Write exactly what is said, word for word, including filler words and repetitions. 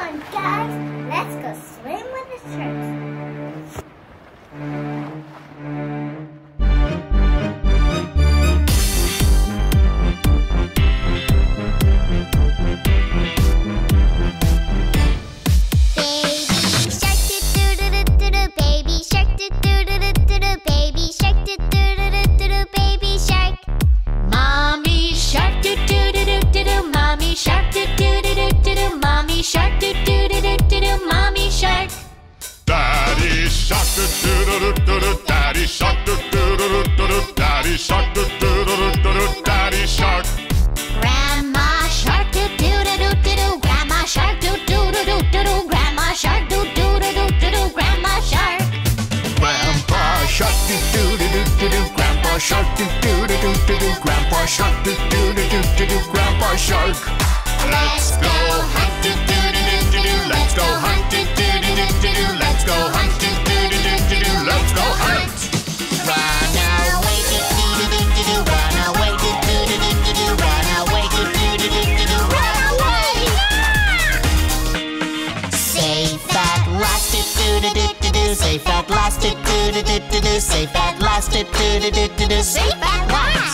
on, guys. Let's go swim with the sharks. Shark doo doo doo doo doo doo, mommy shark. Daddy shark doo doo doo doo doo, daddy shark doo doo doo doo doo, daddy shark doo doo doo doo doo, daddy shark. Grandma shark doo doo doo doo doo, grandma shark doo doo doo doo doo, grandma shark doo doo doo doo doo, grandma shark. Grandpa shark doo doo doo doo doo, grandpa shark doo doo doo doo doo, grandpa shark doo doo doo doo doo, grandpa shark. Let's go hunt doo doo doo doo doo, let's go hunt doo doo doo doo doo, let's go hunt doo doo doo doo doo, let's go hunt. Run away doo doo doo doo doo, run away doo doo doo doo doo, run away doo doo doo doo doo, run away. Safe at last doo doo doo doo doo, safe at last doo doo doo doo doo, safe at last doo doo doo doo doo, safe at last.